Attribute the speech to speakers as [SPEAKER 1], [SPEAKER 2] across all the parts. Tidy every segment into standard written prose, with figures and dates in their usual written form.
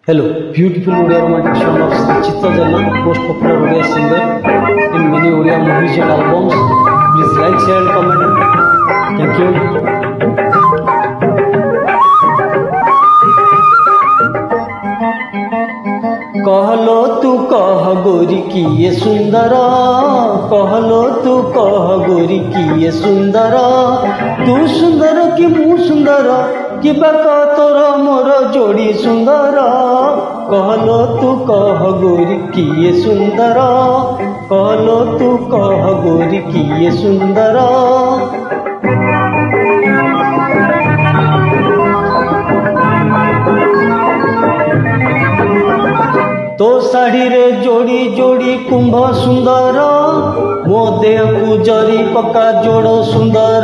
[SPEAKER 1] Hello, beautiful Odia romantic song of Sri Chitta Janna, most popular Odia singer in many Odia movies and albums. Please like, share and comment. Thank you. कहलो तू कह गोरी की ये सुंदर, कहलो तू कह गोरी की ये सुंदर, तू सुंदर कि मु सुंदर कि बाका तोर मोर जोड़ी सुंदर। कहलो तू कह गोरी की ये सुंदर, कहलो तू कह गोरी की ये सुंदर। तो साड़ी रे जोड़ी जोड़ी कुंभ सुंदर, मो देह को जरी पका जोड़ सुंदर।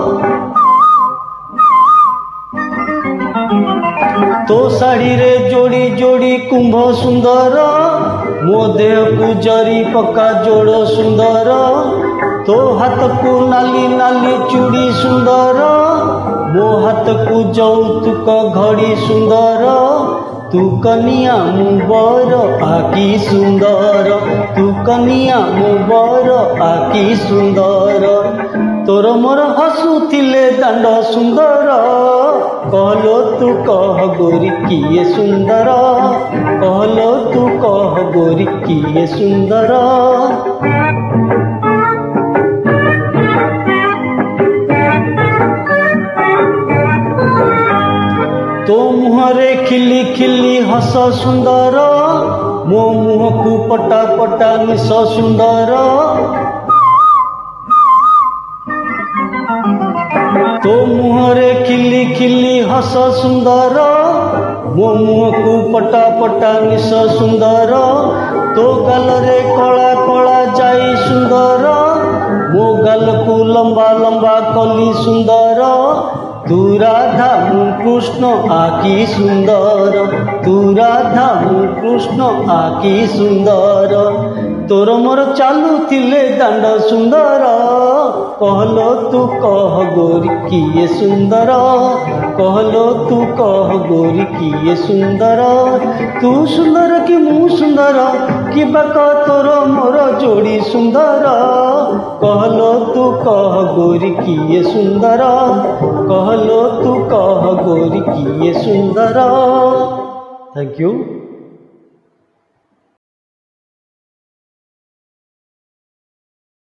[SPEAKER 1] तो साड़ी रे जोड़ी जोड़ी कुंभ सुंदर, मो देह को जरी पका जोड़ सुंदर। तो हाथ को नाली नाली चूड़ी सुंदर, मो हाथ को जौतुक घड़ी सुंदर। तू कनिया मु बर आकी सुंदर, तू कनिया मु बर आकी सुंदर। तोर मोर हसुथिले दांड सुंदर, कहलो तू कह गोरी की ये सुंदर, कहलो तू कह गोरी की ये सुंदर। तो मुहरे खिली खिली हस सुंदर, मो मुह को पटा पटा मिस सुंदर। तो मुहरे खिली खिली हस सुंदर, मो मुह को पटा पटा मिस सुंदर। तो गाल रे कला कला जाई सुंदर, मो गाल को लंबा लंबा कली सुंदर। तू राधा मु कृष्ण आकी सुंदर, तू राधा मु कृष्ण आकी सुंदर। तोर मोर चालू थिले दांड सुंदर, कहलो तू कह गोरी की ये सुंदर, कहलो तू कह गोरी की ये सुंदर। तू सुंदर कि मु सुंदर कि बाका तोर मोर जोड़ी सुंदर। कहलो तू कह गोरी की ये सुंदर, कहलो तू कह गोरी की ये सुंदर। Thank you.